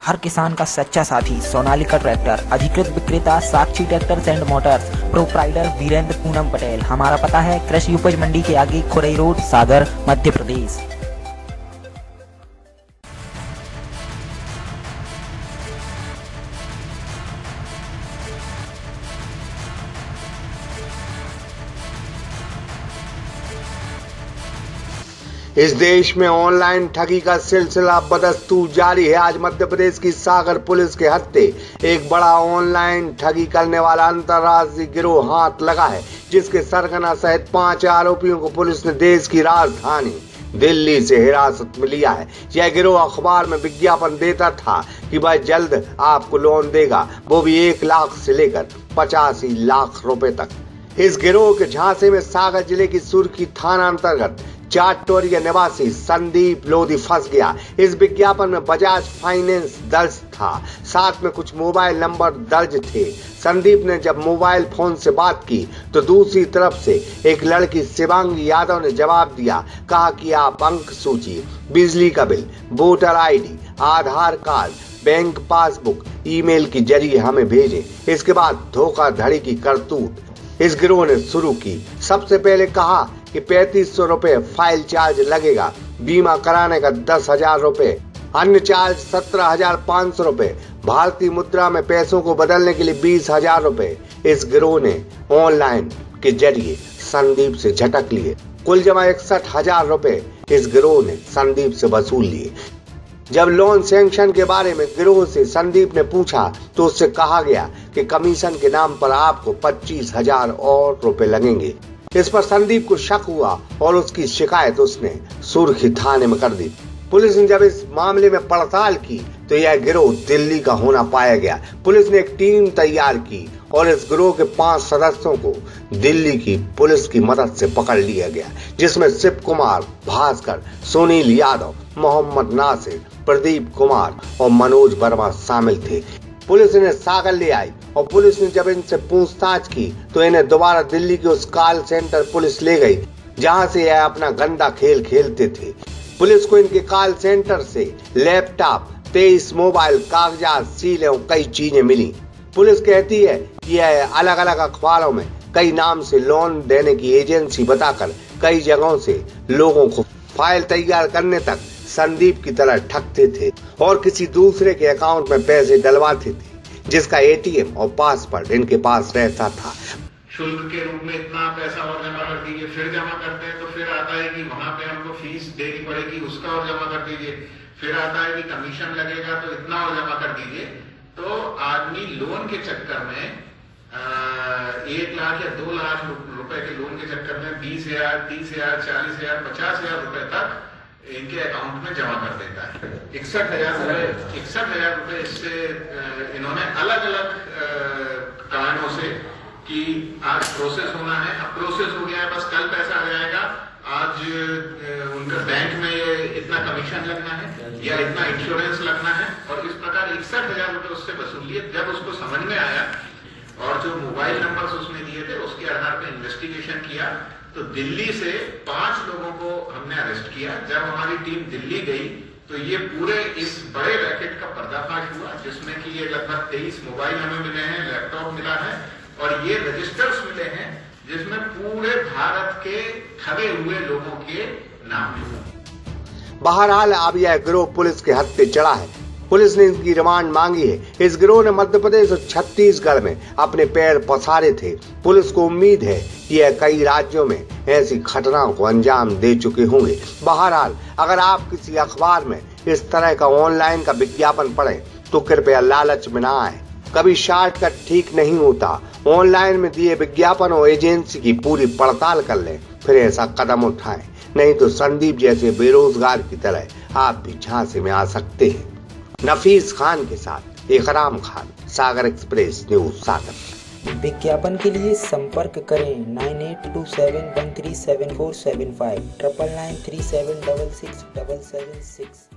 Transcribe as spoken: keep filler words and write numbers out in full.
हर किसान का सच्चा साथी सोनालिका ट्रैक्टर, अधिकृत विक्रेता Sakshi tractors and motors, proprietor Virendra Poonam Patel. हमारा पता है कृषि उपज मंडी के आगे, खुरई रोड, सागर, मध्य प्रदेश। इस देश में ऑनलाइन ठगी का सिलसिला बदस्तूर जारी है। आज मध्य प्रदेश की सागर पुलिस के हत्थे एक बड़ा ऑनलाइन ठगी करने वाला अंतर्राष्ट्रीय गिरोह हाथ लगा है, जिसके सरगना सहित पांच आरोपियों को पुलिस ने देश की राजधानी दिल्ली से हिरासत में लिया है। यह गिरोह अखबार में विज्ञापन देता था कि वह जल्द आपको लोन देगा, वो भी एक लाख से लेकर पचासी लाख रुपए तक। इस गिरोह के झांसे में सागर जिले की सुर्खी थाना अंतर्गत चाटोरिया निवासी संदीप लोधी फंस गया। इस विज्ञापन में बजाज फाइनेंस दर्ज था, साथ में कुछ मोबाइल नंबर दर्ज थे। संदीप ने जब मोबाइल फोन से बात की तो दूसरी तरफ से एक लड़की शिवांगी यादव ने जवाब दिया। कहा कि आप अंक सूची, बिजली का bill, voter ID, Aadhaar card, bank passbook email के जरिए हमें भेजें। इसके बाद धोखाधड़ी की करतूत इस गिरोह ने शुरू की। सबसे पहले कहा कि पैंतीस सौ रुपए फाइल चार्ज लगेगा, बीमा कराने का दस हजार रुपए, अन्य चार्ज सत्रह हजार पाँच सौ रुपए, भारतीय मुद्रा में पैसों को बदलने के लिए बीस हजार रुपए इस गिरोह ने ऑनलाइन के जरिए संदीप से झटक लिए। कुल जमा इकसठ हजार रुपए इस गिरोह ने संदीप से वसूल लिए। जब लोन सैंक्शन के बारे में गिरोह से संदीप ने पूछा तो उससे कहा गया कि कमीशन के नाम पर आपको पच्चीस हजार और रुपए लगेंगे। इस पर संदीप को शक हुआ और उसकी शिकायत उसने सुर्खी थाने में कर दी। पुलिस ने जब इस मामले में पड़ताल की तो यह गिरोह दिल्ली का होना पाया गया। पुलिस ने एक टीम तैयार की और इस गिरोह के पांच सदस्यों को दिल्ली की पुलिस की मदद से पकड़ लिया गया, जिसमें शिव कुमार, भास्कर, सुनील यादव, मोहम्मद नासिर, प्रदीप कुमार और मनोज वर्मा शामिल थे। पुलिस इन्हें सागर ले आई और पुलिस ने जब इनसे पूछताछ की तो इन्हें दोबारा दिल्ली के उस कॉल सेंटर पुलिस ले गई जहां से यह अपना गंदा खेल खेलते थे। पुलिस को इनके कॉल सेंटर से लैपटॉप, तेईस मोबाइल, कागजात, सील और कई चीजें मिली। पुलिस कहती है कि यह अलग अलग अखबारों में कई नाम से लोन देने की एजेंसी बताकर कई जगहों से लोगों को फाइल तैयार करने तक संदीप की तरह ठगते थे और किसी दूसरे के अकाउंट में पैसे डलवाते थे, जिसका एटीएम और पासवर्ड इनके पास रहता था। शुल्क के रूप में इतना पैसा और जमा कर दीजिए, फिर जमा करते हैं तो फिर आता है कि वहां पे हमको फीस देनी पड़ेगी, उसका और जमा कर दीजिए, फिर आता है कि कमीशन लगेगा तो इतना और जमा कर दीजिए। तो आदमी लोन के चक्कर में एक लाख या दो लाख रुपए के लोन के चक्कर में बीस हजार, तीस हजार, चालीस हजार, पचास हजार रुपए तक इनके अकाउंट में जमा कर देता है। इकसठ हजार रुपए इकसठ हजार रुपए इससे इन्होंने अलग अलग कारणों से कि आज प्रोसेस होना है, अब प्रोसेस हो गया है, बस कल पैसा आ जाएगा, आज उनका बैंक में ये इतना कमीशन लगना है या इतना इंश्योरेंस लगना है, और इस प्रकार इकसठ हजार रुपए उससे वसूल लिए। जब उसको समझ में आया और जो मोबाइल नंबर उसने दिए थे उसके आधार पर इन्वेस्टिगेशन किया तो दिल्ली से पांच लोगों को हमने अरेस्ट किया। जब हमारी टीम दिल्ली गई तो ये पूरे इस बड़े रैकेट का पर्दाफाश हुआ, जिसमें कि ये लगभग तेईस मोबाइल हमें मिले हैं, लैपटॉप मिला है और ये रजिस्टर्स मिले हैं जिसमें पूरे भारत के ठगे हुए लोगों के नाम हैं। बहरहाल अब यह गिरोह पुलिस के हत्थे चढ़ा है। पुलिस ने इनकी रिमांड मांगी है। इस गिरोह ने मध्य प्रदेश और छत्तीसगढ़ में अपने पैर पसारे थे। पुलिस को उम्मीद है कि यह कई राज्यों में ऐसी घटनाओं को अंजाम दे चुके होंगे। बहरहाल अगर आप किसी अखबार में इस तरह का ऑनलाइन का विज्ञापन पढ़ें तो कृपया लालच में ना आए। कभी शॉर्टकट ठीक नहीं होता। ऑनलाइन में दिए विज्ञापन और एजेंसी की पूरी पड़ताल कर लें, फिर ऐसा कदम उठाएं, नहीं तो संदीप जैसे बेरोजगार की तरह आप भी झांसे में आ सकते हैं। नफीस खान के साथ इकराम खान, सागर एक्सप्रेस न्यूज सागर। विज्ञापन के लिए संपर्क करें nine eight two seven one three seven four seven five, triple nine three seven double six double seven six.